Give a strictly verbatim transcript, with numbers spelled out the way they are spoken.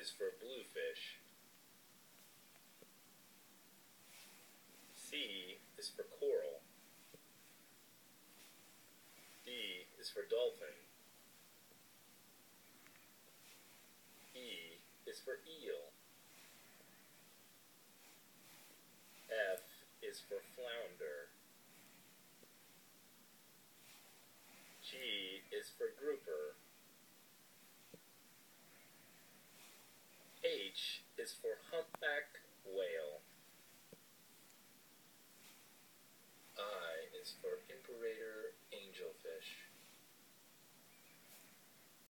is for bluefish. C is for coral. D is for dolphin. E is for eel. F is for flounder. G is for grouper. H is for humpback whale. I is for imperator